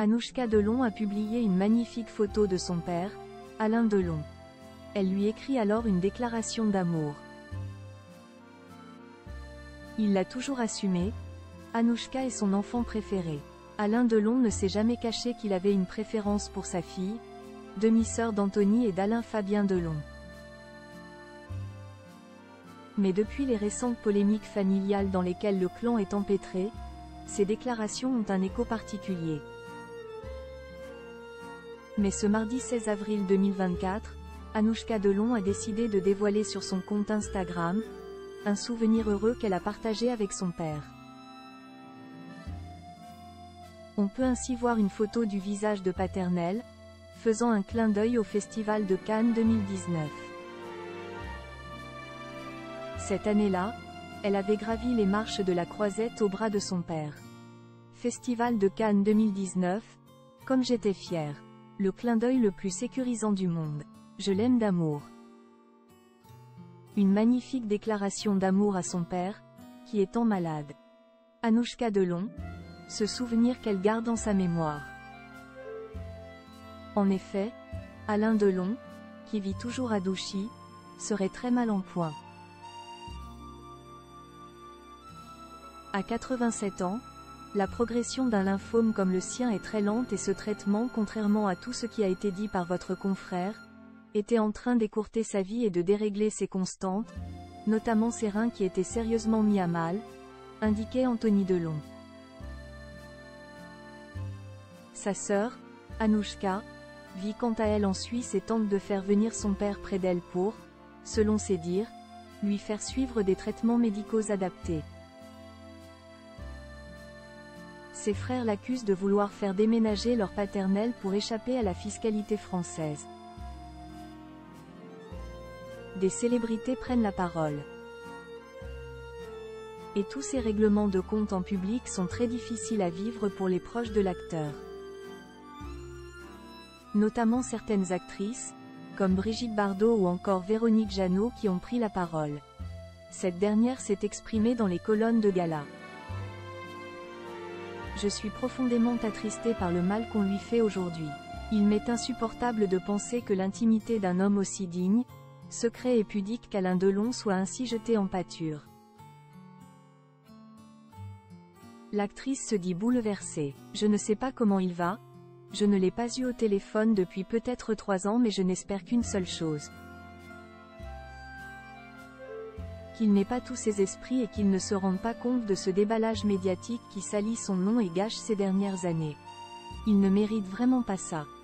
Anouchka Delon a publié une magnifique photo de son père, Alain Delon. Elle lui écrit alors une déclaration d'amour. Il l'a toujours assumé, Anouchka est son enfant préféré. Alain Delon ne s'est jamais caché qu'il avait une préférence pour sa fille, demi-sœur d'Anthony et d'Alain Fabien Delon. Mais depuis les récentes polémiques familiales dans lesquelles le clan est empêtré, ces déclarations ont un écho particulier. Mais ce mardi 16 avril 2024, Anouchka Delon a décidé de dévoiler sur son compte Instagram un souvenir heureux qu'elle a partagé avec son père. On peut ainsi voir une photo du visage de paternel, faisant un clin d'œil au Festival de Cannes 2019. Cette année-là, elle avait gravi les marches de la Croisette au bras de son père. Festival de Cannes 2019, comme j'étais fière. Le clin d'œil le plus sécurisant du monde. Je l'aime d'amour. Une magnifique déclaration d'amour à son père, qui est tant malade. Anouchka Delon, ce souvenir qu'elle garde en sa mémoire. En effet, Alain Delon, qui vit toujours à Douchy, serait très mal en point. À 87 ans, la progression d'un lymphome comme le sien est très lente et ce traitement, contrairement à tout ce qui a été dit par votre confrère, était en train d'écourter sa vie et de dérégler ses constantes, notamment ses reins qui étaient sérieusement mis à mal, indiquait Anthony Delon. Sa sœur, Anouchka, vit quant à elle en Suisse et tente de faire venir son père près d'elle pour, selon ses dires, lui faire suivre des traitements médicaux adaptés. Ses frères l'accusent de vouloir faire déménager leur paternel pour échapper à la fiscalité française. Des célébrités prennent la parole. Et tous ces règlements de compte en public sont très difficiles à vivre pour les proches de l'acteur. Notamment certaines actrices, comme Brigitte Bardot ou encore Véronique Jeannot qui ont pris la parole. Cette dernière s'est exprimée dans les colonnes de gala. Je suis profondément attristée par le mal qu'on lui fait aujourd'hui. Il m'est insupportable de penser que l'intimité d'un homme aussi digne, secret et pudique qu'Alain Delon soit ainsi jeté en pâture. L'actrice se dit bouleversée. Je ne sais pas comment il va, je ne l'ai pas eu au téléphone depuis peut-être 3 ans mais je n'espère qu'une seule chose. Qu'il n'ait pas tous ses esprits et qu'il ne se rende pas compte de ce déballage médiatique qui salit son nom et gâche ses dernières années. Il ne mérite vraiment pas ça.